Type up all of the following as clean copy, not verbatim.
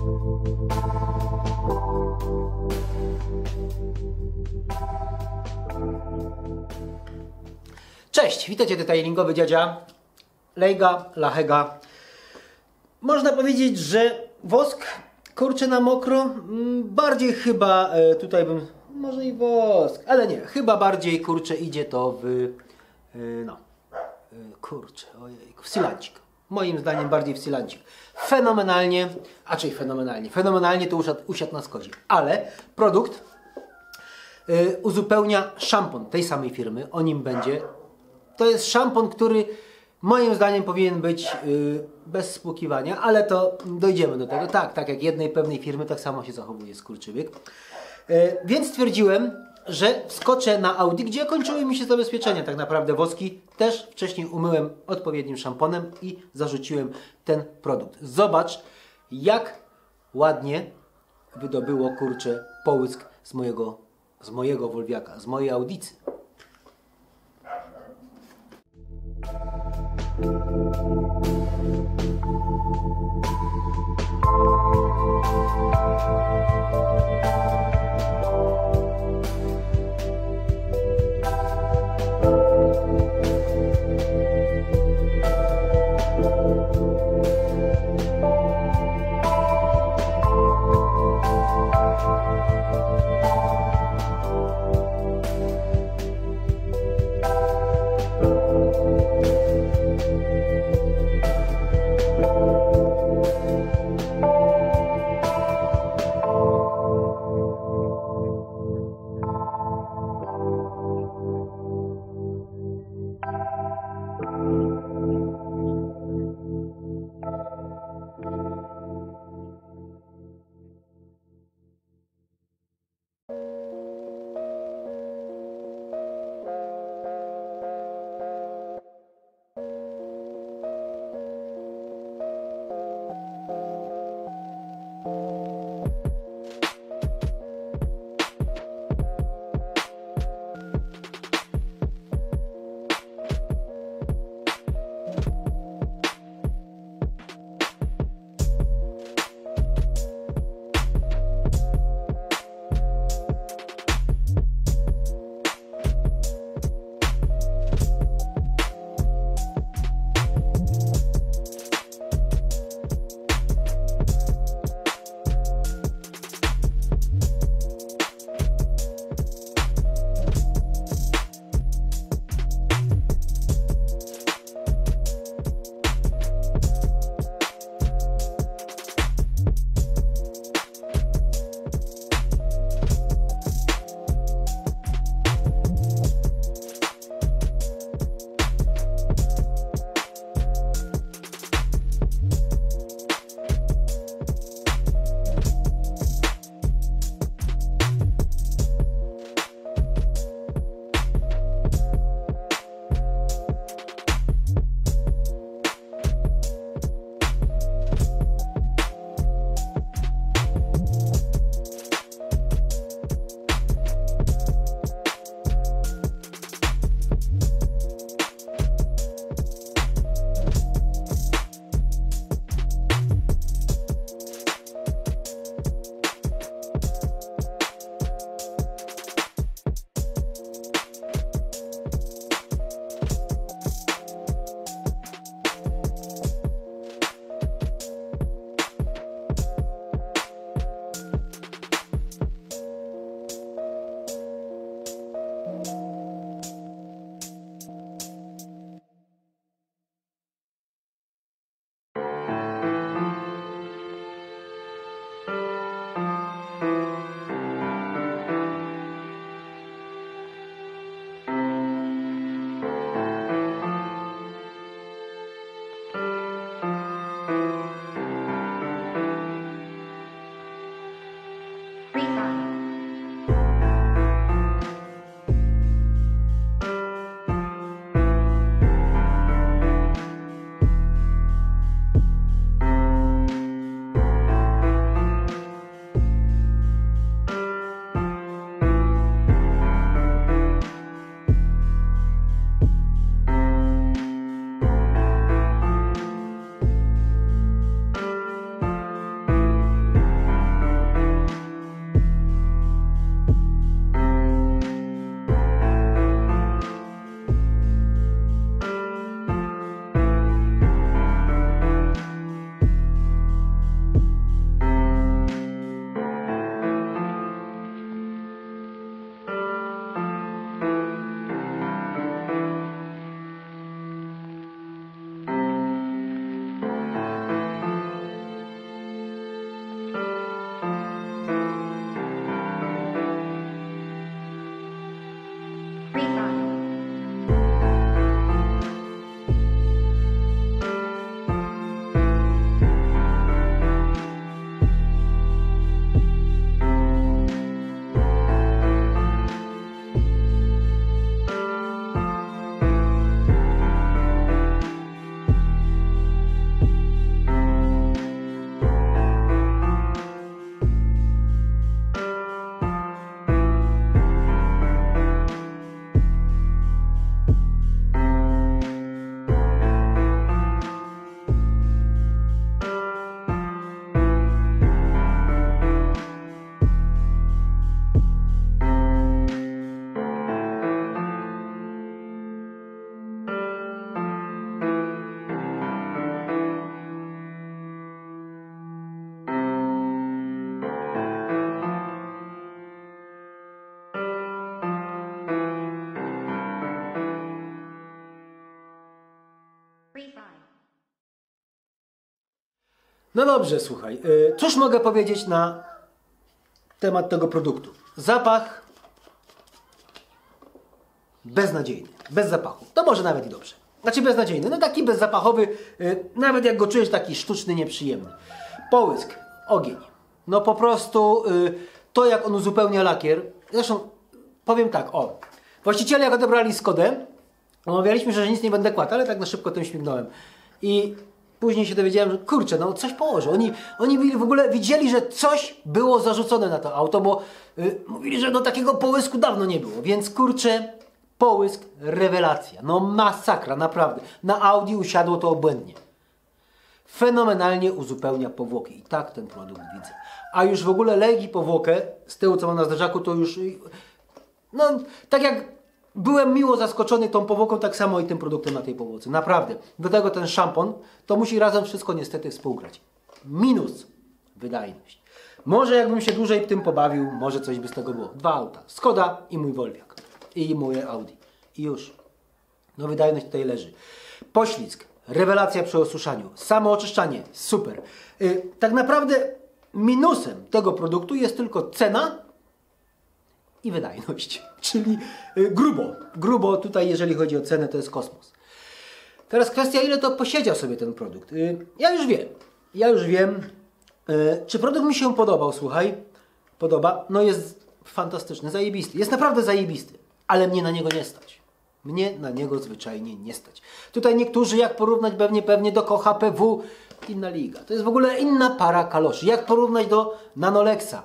Cześć, witajcie, detailingowy dziadzia, Leiga, Lahega. Można powiedzieć, że wosk kurczy na mokro, bardziej chyba tutaj bym, może i wosk, ale nie, chyba bardziej kurczę idzie to w, kurczę, ojejku, w silancik. Moim zdaniem bardziej w silancik. Fenomenalnie, fenomenalnie to usiadł na skodzi, ale produkt uzupełnia szampon tej samej firmy, o nim będzie. To jest szampon, który moim zdaniem powinien być bez spłukiwania, ale to dojdziemy do tego. Tak jak jednej pewnej firmy, tak samo się zachowuje skurczybyk. Więc stwierdziłem, że wskoczę na Audi, gdzie kończyły mi się zabezpieczenia. Tak naprawdę woski też wcześniej umyłem odpowiednim szamponem i zarzuciłem ten produkt. Zobacz, jak ładnie wydobyło kurczę połysk z mojego Wolwiaka, z mojej Audicy. No dobrze, słuchaj. Cóż mogę powiedzieć na temat tego produktu? Zapach beznadziejny. Bez zapachu. To może nawet i dobrze. Znaczy beznadziejny. No taki bezzapachowy, nawet jak go czujesz, taki sztuczny, nieprzyjemny. Połysk, ogień. No po prostu to, jak on uzupełnia lakier. Zresztą powiem tak, o. Właściciele jak odebrali Skodę, omawialiśmy, że nic nie będę kładł, ale tak na szybko tym śmignąłem. I później się dowiedziałem, że kurczę, no coś położył. Oni w ogóle widzieli, że coś było zarzucone na to auto, bo mówili, że no takiego połysku dawno nie było. Więc kurczę, połysk, rewelacja. No masakra, naprawdę. Na Audi usiadło to obłędnie. Fenomenalnie uzupełnia powłoki. I tak ten produkt widzę. A już w ogóle legi powłokę z tyłu, co mam na zderzaku, to już... No, tak jak byłem miło zaskoczony tą powłoką, tak samo i tym produktem na tej powłoce. Naprawdę. Do tego ten szampon, to musi razem wszystko niestety współgrać. Minus wydajność. Może jakbym się dłużej tym pobawił, może coś by z tego było. 2 auta. Skoda i mój Wolwiak. I moje Audi. I już. No wydajność tutaj leży. Poślizg. Rewelacja przy osuszaniu. Samo oczyszczanie. Super. Tak naprawdę minusem tego produktu jest tylko cena i wydajność. Czyli grubo. Grubo tutaj, jeżeli chodzi o cenę, to jest kosmos. Teraz kwestia, ile to posiedział sobie ten produkt. Ja już wiem. Czy produkt mi się podobał, słuchaj. Podoba. No jest fantastyczny, zajebisty. Jest naprawdę zajebisty. Ale mnie na niego nie stać. Mnie na niego zwyczajnie nie stać. Tutaj niektórzy, jak porównać pewnie do Kocha PW, inna liga. To jest w ogóle inna para kaloszy. Jak porównać do Nanolexa.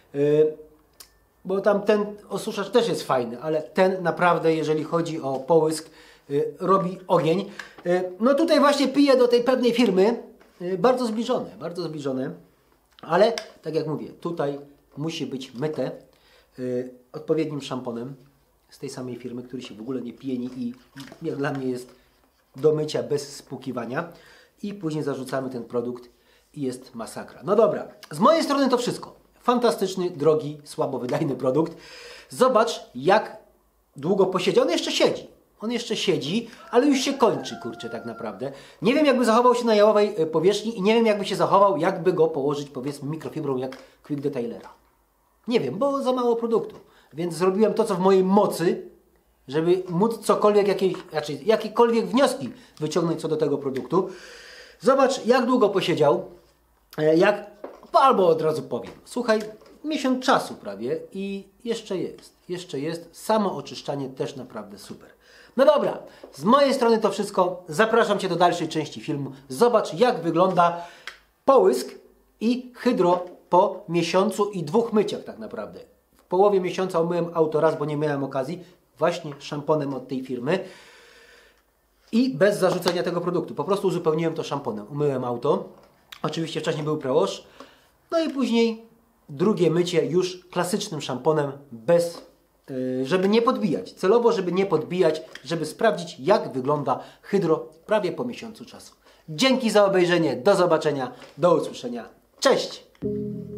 Bo tam ten osuszacz też jest fajny, ale ten naprawdę, jeżeli chodzi o połysk, robi ogień. No tutaj właśnie piję do tej pewnej firmy. Bardzo zbliżone. Ale, tak jak mówię, tutaj musi być myte odpowiednim szamponem z tej samej firmy, który się w ogóle nie pieni i jak dla mnie jest do mycia bez spłukiwania. I później zarzucamy ten produkt i jest masakra. No dobra, z mojej strony to wszystko. Fantastyczny, drogi, słabo wydajny produkt. Zobacz, jak długo posiedział. On jeszcze siedzi, ale już się kończy, kurczę, tak naprawdę. Nie wiem, jakby zachował się na jałowej powierzchni i nie wiem, jakby się zachował, jakby go położyć, powiedzmy, mikrofibrą jak Quick Detailera. Nie wiem, bo za mało produktu. Więc zrobiłem to, co w mojej mocy, żeby móc jakiekolwiek wnioski wyciągnąć co do tego produktu. Zobacz, jak długo posiedział, albo od razu powiem. Słuchaj, miesiąc czasu prawie i jeszcze jest. Samo oczyszczanie też naprawdę super. No dobra, z mojej strony to wszystko. Zapraszam Cię do dalszej części filmu. Zobacz, jak wygląda połysk i hydro po miesiącu i 2 myciach tak naprawdę. W połowie miesiąca umyłem auto raz, bo nie miałem okazji, właśnie szamponem od tej firmy. I bez zarzucenia tego produktu. Po prostu uzupełniłem to szamponem. Umyłem auto. Oczywiście wcześniej był prewash. No i później drugie mycie już klasycznym szamponem, żeby nie podbijać. Celowo, żeby nie podbijać, żeby sprawdzić, jak wygląda hydro prawie po miesiącu czasu. Dzięki za obejrzenie. Do zobaczenia. Do usłyszenia. Cześć!